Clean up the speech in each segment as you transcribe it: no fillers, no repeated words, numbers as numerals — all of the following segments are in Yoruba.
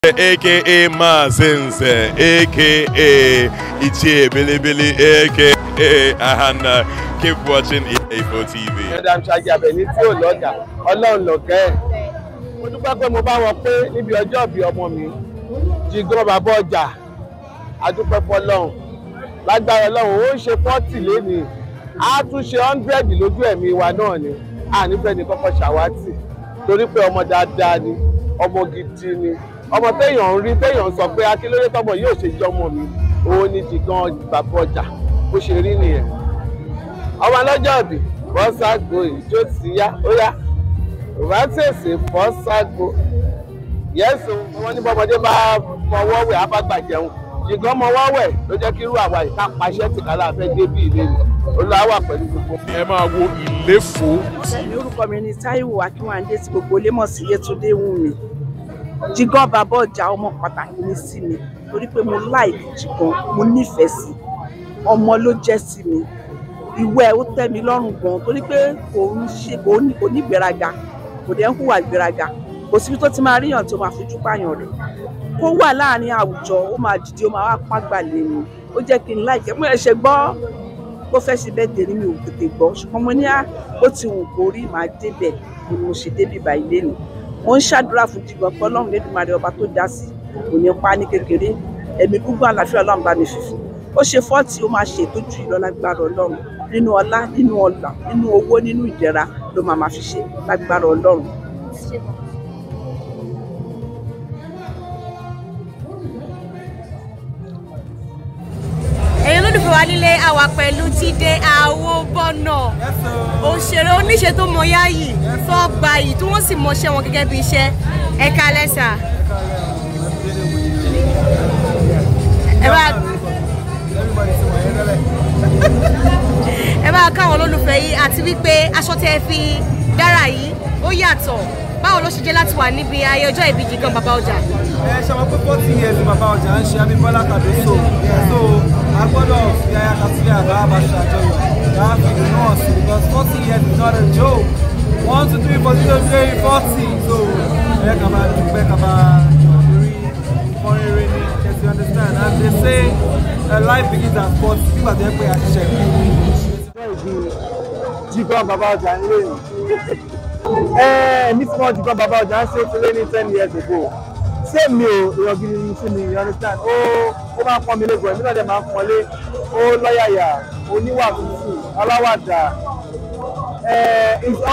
AKA Mazenze, AKA Ichie Bilibili, AKA Ahana. Keep watching A4 TV. Madam Saje Abeni tí ò lọ́jà, Ọlọ́run lọ̀gẹ́ ẹ̀. Mo dúpẹ́ pé mo bá wọn pé níbi ọjọ́ ìbí ọmọ mi, Jigan bàbá ọjà, a dúpẹ́ f'Ọlọ́run. Lágbára Ọlọ́run, ó ń ṣe 40 lénìí, á tún ṣe 100 lójú ẹ̀mí wa náà ni. A nífẹ̀ẹ́ ní kọ́kọ́ ṣàwátì, torí pé ọmọ dáadáa ni, ọmọ gidi ni. Ọmọ téèyàn ń rí téèyàn sọ pé akílódé tọmọ yóò ṣe jẹ́ ọmọ mi, òun ni Jigan bàbá ọjà, bó ṣe rí nìyẹn. Ọmọ lọ́jọ́ ìbí fọ́ságbó ìjó ti yá ó yá òbá tèsè fọ́ságbó yẹ́sùn wọn ní bọ́mọdé bá fọwọ́ wẹ̀ abágbà jẹun Jigan mọwọ́ wẹ̀ ló jẹ́ kí irú àwa ìka paṣẹ́ tìkálà fẹ́ dé bí ilé ni olùwàwà pẹ̀lú gbogbo. Ẹ máa wo ìléfò. Ní orúkọ mi ni Táíwò Akínwándé tí gbogbo ilé mọ̀ sí Yetunde Wunmi. Jigan bàbá ọjà ọmọ pàtàkì ní sí mi torí pé mo like Jigan, mo nífẹ̀ẹ́ sí ọmọ ló jẹ́ sí mi. Ìwẹ̀ ó tẹ́ mi lọ́rùn gan torí pé kò ní ìgbéraga, kò dẹ̀ ń hùwà ìgbéraga, kò síbi tó ti máa ríyàn tó máa fojú pààyàn rẹ̀. Kó wà láàrin àwùjọ, ó máa dìde, ó máa wá pàgbà lé mi. Ó jẹ́ kí n láìkẹ́ mo ẹ̀ṣẹ̀ gbọ́ bó fẹ́ ṣe bẹ́ẹ̀ tèmi mi ò tètè gbọ́, ṣùgbọ́n mo ní ó ti wù kó rí màá débẹ̀ ni mo ṣe débì báyìí lénìí. Mo ń ṣàdúrà fún Jigan pé Ọlọ́run Lédùmarè ọba tó dá sí kò ní pa ní kékeré, ẹ̀mí gúngún àlàáfíà Ọlọ́run bá mi fífi. Ó ṣe 40, ó máa ṣe ìtọ́jú ìlọ́lágbára Ọlọ́run. Nínú ọlá, nínú ọlà, nínú owó, nínú ìdẹ̀ra ló máa fi ṣe lágbára Ọlọ́run. Ẹ̀yin olólùfẹ́ wa nílé àwa pẹ̀lú Jide Awobona, òṣèré oníṣe tó mọ yáyì tó gba yìí tí wọ́n sì mọṣẹ́ wọn gẹ́gẹ́ bí iṣẹ́. Ẹ káalẹ́ sà. Ẹ bá káwọn olólùfẹ́ yìí àti wípé aṣọ tẹ́ fi dára yìí ó yàtọ̀. Báwo ló ṣe jẹ́ láti wà níbi ayé ọjọ́ ìbí Jigan bàbá ọjà? Ṣe mọ̀ pé 40 years ni bàbá ọjà ń ṣe Abímbọ́lá Kàdóso. So a gbọ́dọ̀ fi aya kàtílẹ̀ àbá àbáṣe àjọyọ̀. That fi the nurse because 40 years is not a joke. 1 to 3 for 40. So ẹ kà máa dúpẹ́ kà máa rí fọ́nrẹ́rẹ́ ní kẹ́sì understand. And they say life begins at 40. Nígbà tó yẹ pé àṣìṣe kí ni. Jigan bàbá ọjà ń lé ní. Èmi tí wọ́n Jigan bàbá ọjà ń ṣe ó ti lé ní 10 years ago. Ṣé mi ò èèyàn gidi ní sí mi, you understand? Ó máa ń pọ́n mi lẹ́gbọ̀n, èmi náà dẹ̀ máa ń pọ́nlé, ó lọ́yàyà, oníwà tútù, aláwàdà. He's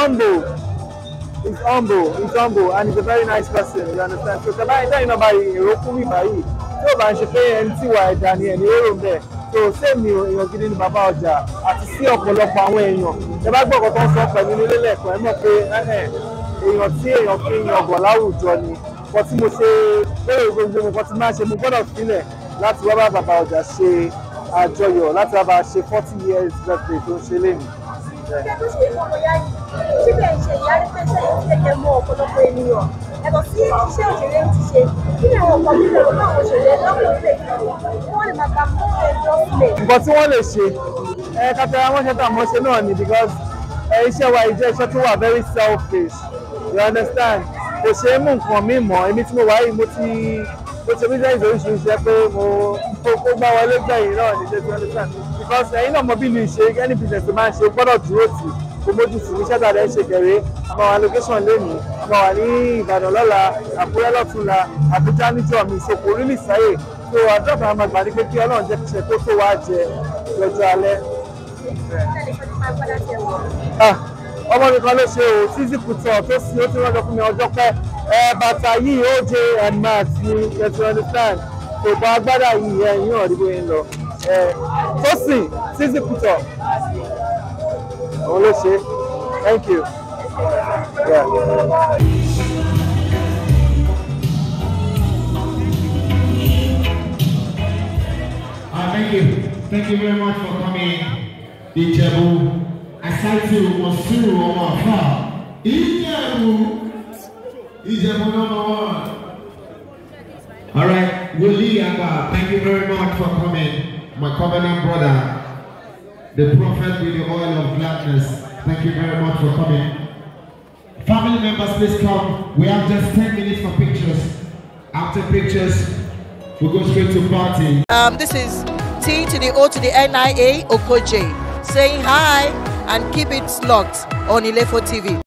humble, and he's a very nice person, you understand? So tẹ́lá ìdáyìn náà báyìí èrò kún mi báyìí, tí ó bá ń ṣe pé ẹni tí wà ẹ̀dá ni ẹni èrò ń bẹ̀. So ṣé mi ò èèyàn gidi ní bàbá ọjà àti sí ọ̀pọ̀lọpọ̀ àwọn èèyàn. Ẹ bá gbọ́ ọ̀kan tó ń sọ pẹ̀lú nílé lẹ́ẹ̀kan, ẹ mọ̀ pé èèyàn tí èèyàn fi yan ọ̀gọ̀ láwùjọ ni. Nǹkan tí mo ṣe lórí gbogbo nǹkan tí máa ṣe mo gbọ́dọ̀ sílẹ̀ láti wá bá bàbá ọjà ṣe àjọyọ̀, láti wá bá ṣe 40 years birthday tó ń ṣe lénìí. Ẹ̀tọ́ sí ìfọ̀mọ̀yá yìí, síbẹ̀ ṣe ìyárí pé sẹ́yìn tí ẹ̀jẹ̀ mọ́ ọ̀pọ̀lọpọ̀ ènìyàn. Ẹ̀tọ́ sí iṣẹ́ òṣèré ti ṣe, kí ni àwọn ọkọ̀ nílẹ̀ lọ́wọ́ àwọn òṣèré lọ́wọ́ lè fi wọ́n lè máa ta fún ẹjọ́ sílẹ̀. Nǹkan tí wọ́n lè ṣe, kátàrà mọ́ṣẹ́ tà mọ́ṣẹ́ náà ni because iṣẹ́ wa jẹ́ iṣẹ́ tó wà very selfish, you understand? Kò ṣe é mú nǹkan mi mọ̀, èmi tí mo wá yìí mo ṣe business oríṣiríṣi pé mo kó gbá wọlé gbẹ̀yìn náà ní ṣe tí wọ́n understand because ẹ̀yin náà mọ bí mi ṣe any business tó máa ń ṣe gbọ́dọ̀ dúró tì kó mójú sí iṣẹ́ tàbí ẹ̀ ṣe kẹ̀rẹ́ àmọ́ wà location lónìí àmọ́ wà ní Ìbàdàn lọ́la Àkúrẹ́ lọ́túnla Àbújá níjọ́ mi ìṣòkò orílẹ̀ ìsáyè tó àdọ́gba àwọn àgbà ní pé kí Ọlọ́run jẹ́ kíṣẹ́ tó tó wá jẹ lọ́jọ́ alẹ́. Ọmọ mi kan ló ṣe o tí zikutọ tó sí ó ti rọ́jọ́ fún mi ọjọ́ pẹ́ bàtà yìí ó jẹ ẹ̀mà tí ẹ ti understand kò bá agbádá yìí ẹ̀yìn ọ̀dìbò yìí lọ tó sì tí zikutọ òun ló ṣe thank you. Yeah. Thank you very much for coming, Ijebu. Asante Mosiru Omafa. Ijebu #1. All right, Willie Abba, thank you very much for coming. My covenant brother, the prophet with the oil of gladness. Thank you very much for coming. Family members, please come. We have just 10 minutes for pictures. After pictures, we'll go straight to party. This is T to the O to the NIA Okoje saying hi and keep it locked on Ilefo TV.